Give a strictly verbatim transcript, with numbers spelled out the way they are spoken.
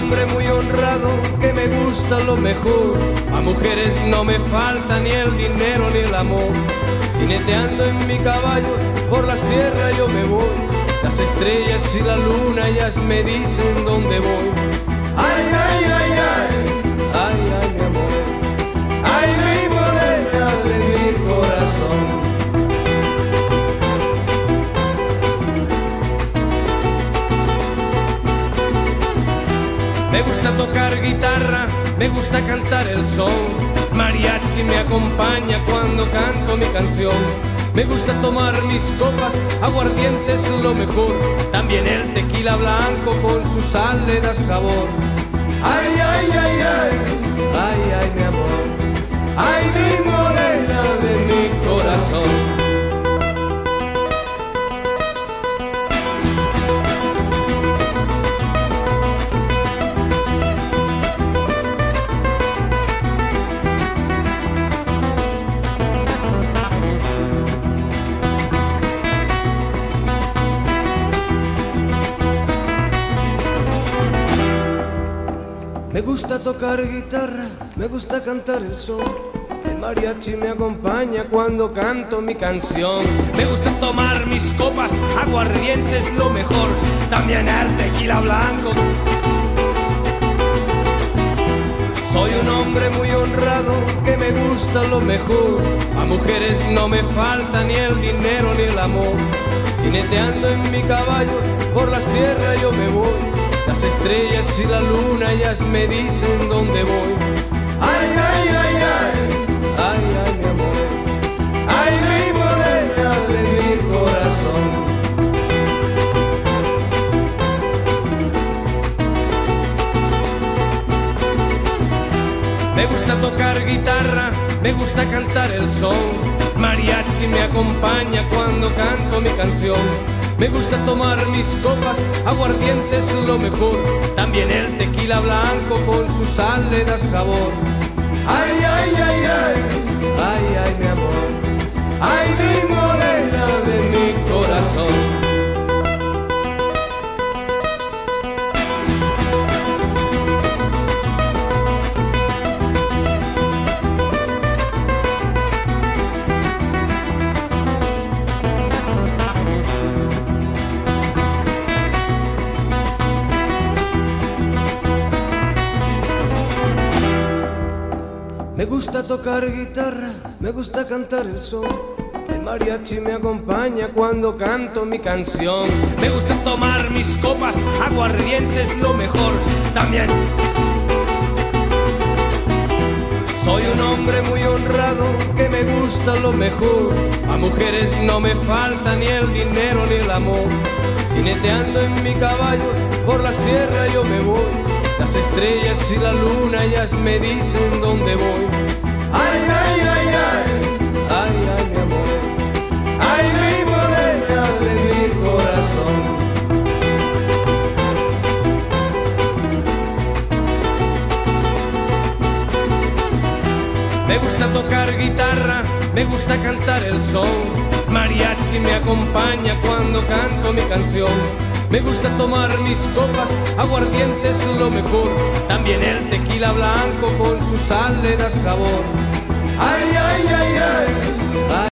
hombre muy honrado que me gusta lo mejor. A mujeres no me falta ni el dinero ni el amor. Jineteando en mi caballo por la sierra yo me voy. Las estrellas y la luna ellas me dicen dónde voy. Ay, ay, ay, ay, ay, ay, mi amor. Ay, mi morena de mi corazón. Me gusta tocar guitarra, me gusta cantar el son. Mariachi me acompaña cuando canto mi canción. Me gusta tomar mis copas, aguardiente es lo mejor. También el tequila blanco con su sal le da sabor. Ay, ay, ay, ay, ay, ay, mi amor. Ay, mi morena de mi corazón. Me gusta tocar guitarra, me gusta cantar el son. El mariachi me acompaña cuando canto mi canción. Me gusta tomar mis copas, aguardiente es lo mejor. También el tequila blanco. Soy un hombre muy honrado que me gusta lo mejor. A mujeres no me falta ni el dinero ni el amor. Jineteando en mi caballo por la sierra yo me voy. Las estrellas y la luna ellas me dicen dónde voy. Ay, ay, ay, ay, ay, ay, mi amor. Ay, mi morena de mi corazón. Me gusta tocar guitarra, me gusta cantar el son. Mariachi me acompaña cuando canto mi canción. Me gusta tomar mis copas, aguardiente es lo mejor. También el tequila blanco con su sal le da sabor. Ay, ay, ay, ay, ay, ay, mi amor. Ay, mi morena de mi corazón. Me gusta tocar guitarra, me gusta cantar el son. El mariachi me acompaña cuando canto mi canción. Me gusta tomar mis copas, aguardiente es lo mejor. También soy un hombre muy honrado que me gusta lo mejor. A mujeres no me falta ni el dinero ni el amor. Jineteando en mi caballo por la sierra yo me voy. Las estrellas y la luna ellas me dicen dónde voy. Ay, ay, ay, ay, ay, ay, mi amor. Ay, mi morena de mi corazón. Me gusta tocar guitarra, me gusta cantar el son. Mariachi me acompaña cuando canto mi canción. Me gusta tomar mis copas, aguardiente es lo mejor. También el tequila blanco con su sal le da sabor. Ay, ay, ay, ay.